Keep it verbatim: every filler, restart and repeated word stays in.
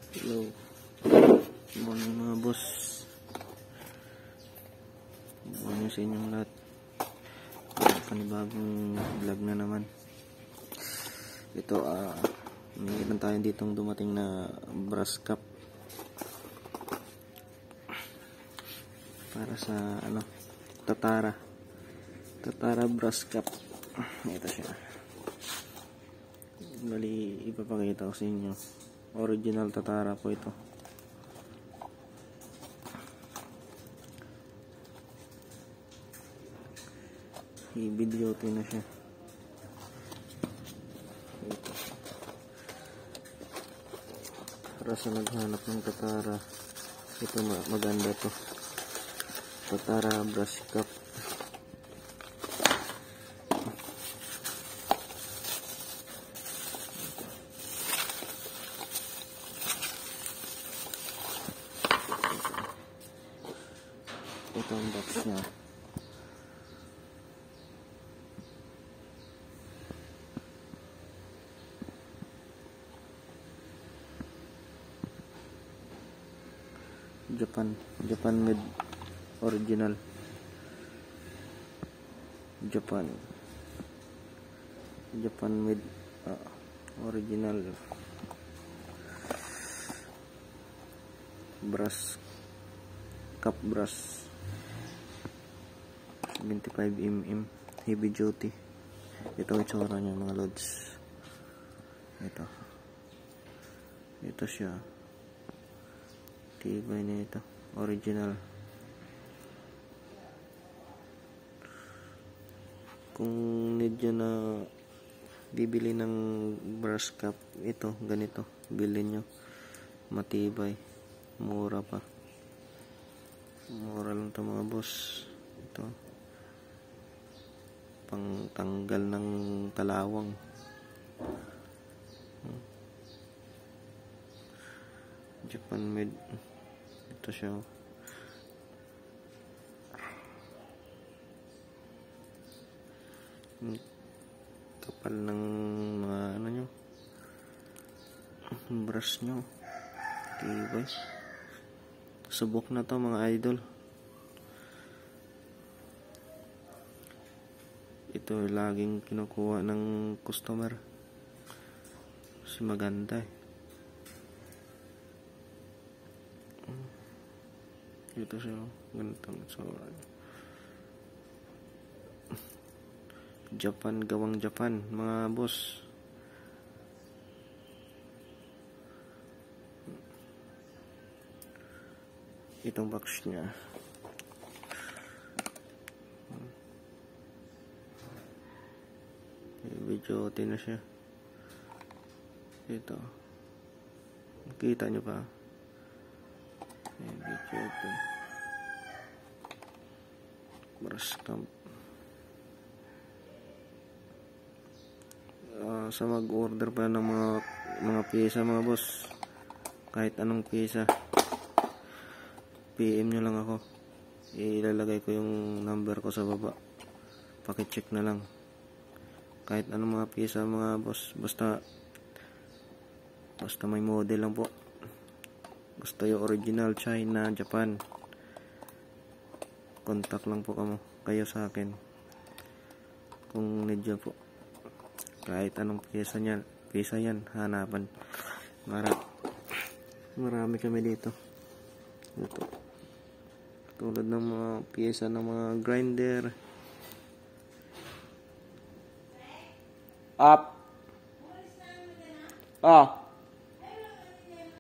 Hello. Good morning mga boss. Good morning sa inyong lahat. Panibagong vlog na naman. Ito, ah, uh, mayroon tayo ditong dumating na brass cup. Para sa, ano, Tatara. Tatara brass cup. Ito siya. Bali, ipapakita ko sa inyo. Original Tatara po ito. I-video ito na siya. Ito. Para sa naghanap ng Tatara, ito maganda to. Tatara brass cup. Ito ang box niya. Japan, Japan made original. Japan. Japan made uh, original brass cup brass. seventy-five millimeter heavy duty. Ito ang itsura niya mga lods. Ito. Ito siya. Tibay na ito. Original. Kung need nyo na bibili ng brass cup, ito, ganito. Bilhin nyo. Matibay. Mura pa. Mura lang ito mga boss. Ito. Pang tanggal ng talawang. Japan made. Ito siya. Kapal ng mga ano nyo, brush nyo. Tibay. Subok na to mga idol. Ito laging kinukuha ng customer kasi maganda eh. Ito siya, ganitong itsura. Japan, gawang Japan mga boss. Itong box niya. Video tin na siya. Ito. Kita nyo pa. Video tin. Brass cup. Uh, sa mag-order pa ng mga mga pyesa mga boss, kahit anong pyesa, P M nyo lang ako. Ilalagay ko yung number ko sa baba. Paki-check na lang. Kahit anong mga pyesa mga boss, basta basta may model lang po. Basta yung original China, Japan. Contact lang po kamo kayo sa akin kung need po. Kahit anong pyesa niyan, pyesa yan, hanapan. Mara, marami kami dito. Ito. Tulad ng mga pyesa ng mga grinder. Up. Ah.